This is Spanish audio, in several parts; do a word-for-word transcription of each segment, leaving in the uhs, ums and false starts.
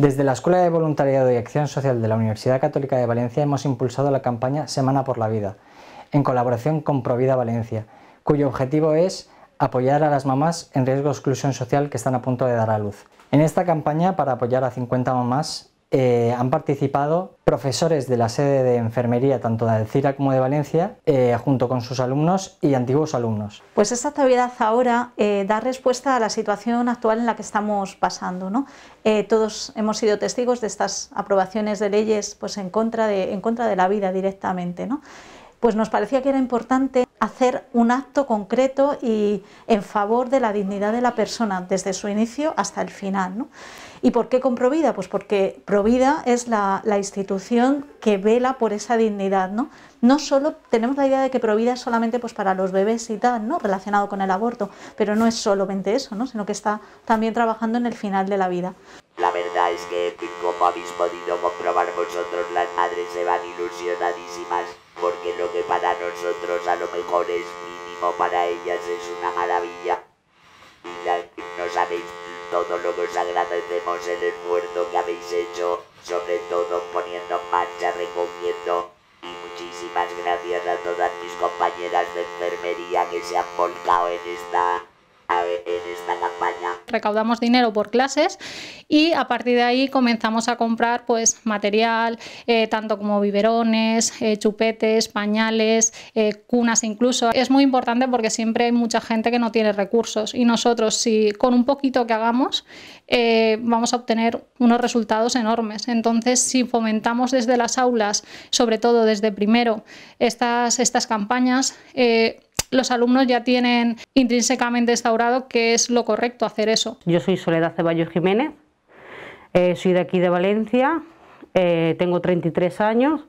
Desde la Escuela de Voluntariado y Acción Social de la Universidad Católica de Valencia hemos impulsado la campaña Semana por la Vida, en colaboración con Provida Valencia, cuyo objetivo es apoyar a las mamás en riesgo de exclusión social que están a punto de dar a luz. En esta campaña, para apoyar a cincuenta mamás, eh, han participado profesores de la sede de enfermería tanto de Alcira como de Valencia, eh, junto con sus alumnos y antiguos alumnos. Pues esta actividad ahora eh, da respuesta a la situación actual en la que estamos pasando, ¿no? Eh, todos hemos sido testigos de estas aprobaciones de leyes pues, en, contra de, en contra de la vida directamente, ¿no? Pues nos parecía que era importante hacer un acto concreto y en favor de la dignidad de la persona desde su inicio hasta el final, ¿no? ¿Y por qué con Provida? Pues porque Provida es la, la institución que vela por esa dignidad, ¿no? No solo tenemos la idea de que Provida es solamente pues, para los bebés y tal, ¿no? Relacionado con el aborto, pero no es solamente eso, ¿no? Sino que está también trabajando en el final de la vida. La verdad es que, como habéis podido comprobar vosotros, las madres se van ilusionadísimas, porque lo que para nosotros a lo mejor es mínimo, para ellas es una maravilla. Y la, no sabéis todo lo que os agradecemos el esfuerzo que habéis hecho, sobre todo poniendo en marcha, recogiendo. Y muchísimas gracias a todas mis compañeras de enfermería que se han volcado en esta... en esta campaña. Recaudamos dinero por clases y a partir de ahí comenzamos a comprar pues material, eh, tanto como biberones, eh, chupetes, pañales, eh, cunas incluso. Es muy importante porque siempre hay mucha gente que no tiene recursos y nosotros si con un poquito que hagamos eh, vamos a obtener unos resultados enormes. Entonces si fomentamos desde las aulas, sobre todo desde primero, estas, estas campañas, eh, los alumnos ya tienen intrínsecamente instaurado que es lo correcto hacer eso. Yo soy Soledad Ceballos Jiménez, eh, soy de aquí de Valencia, eh, tengo treinta y tres años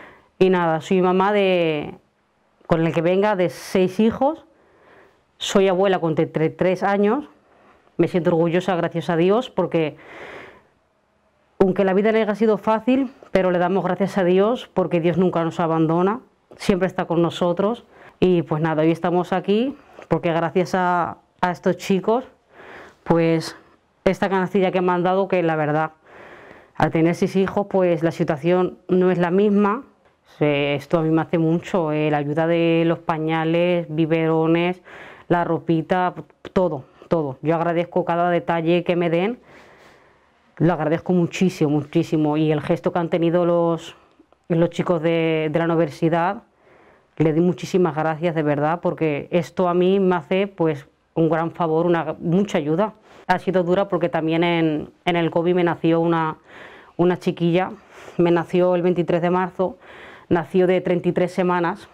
y nada, soy mamá de, con el que venga, de seis hijos, soy abuela con treinta y tres años, me siento orgullosa, gracias a Dios, porque aunque la vida no haya sido fácil, pero le damos gracias a Dios porque Dios nunca nos abandona, siempre está con nosotros. Y pues nada, hoy estamos aquí porque gracias a, a estos chicos, pues esta canastilla que me han dado, que la verdad, al tener seis hijos, pues la situación no es la misma. Esto a mí me hace mucho, eh, la ayuda de los pañales, biberones, la ropita, todo, todo. Yo agradezco cada detalle que me den, lo agradezco muchísimo, muchísimo. Y el gesto que han tenido los, los chicos de, de la universidad, le di muchísimas gracias de verdad, porque esto a mí me hace pues un gran favor, una, mucha ayuda. Ha sido dura porque también en, en el COVID me nació una, una chiquilla, me nació el veintitrés de marzo, nació de treinta y tres semanas,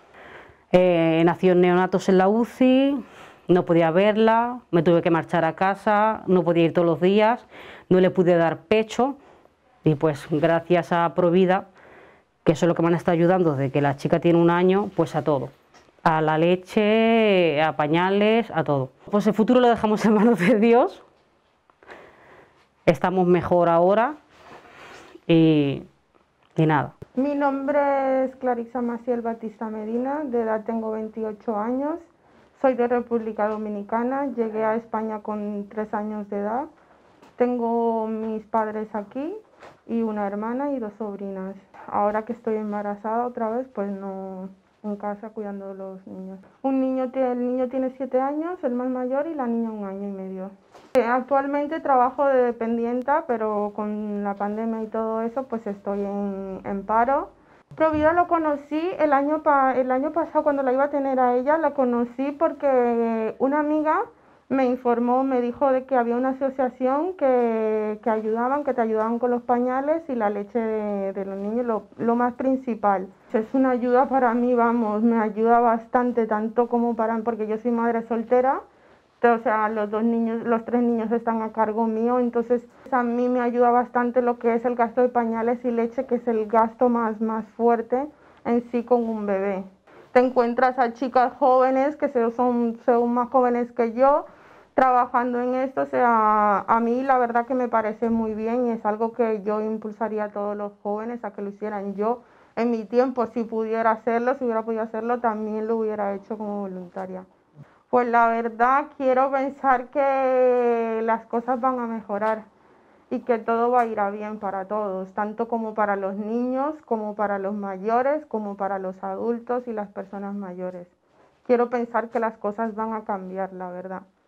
eh, nació en neonatos en la U C I, no podía verla, me tuve que marchar a casa, no podía ir todos los días, no le pude dar pecho y pues gracias a Provida, que eso es lo que me han estado ayudando desde que la chica tiene un año, pues a todo, a la leche, a pañales, a todo. Pues el futuro lo dejamos en manos de Dios, estamos mejor ahora y, y nada. Mi nombre es Clarisa Maciel Batista Medina, de edad tengo veintiocho años, soy de República Dominicana, llegué a España con tres años de edad, tengo mis padres aquí y una hermana y dos sobrinas. Ahora que estoy embarazada otra vez, pues no, en casa cuidando de los niños. Un niño, el niño tiene siete años, el más mayor, y la niña un año y medio. Actualmente trabajo de dependienta, pero con la pandemia y todo eso, pues estoy en, en paro. Provida lo conocí el año, pa, el año pasado, cuando la iba a tener a ella, la conocí porque una amiga me informó, me dijo de que había una asociación que, que ayudaban, que te ayudaban con los pañales y la leche de, de los niños, lo, lo más principal. Es una ayuda para mí, vamos, me ayuda bastante, tanto como para, porque yo soy madre soltera, o sea, los dos niños, los tres niños están a cargo mío, entonces a mí me ayuda bastante lo que es el gasto de pañales y leche, que es el gasto más, más fuerte en sí con un bebé. Te encuentras a chicas jóvenes que son, son más jóvenes que yo, trabajando en esto, o sea, a mí la verdad que me parece muy bien y es algo que yo impulsaría a todos los jóvenes a que lo hicieran. Yo en mi tiempo, si pudiera hacerlo, si hubiera podido hacerlo, también lo hubiera hecho como voluntaria. Pues la verdad quiero pensar que las cosas van a mejorar y que todo va a ir a bien para todos, tanto como para los niños, como para los mayores, como para los adultos y las personas mayores. Quiero pensar que las cosas van a cambiar, la verdad.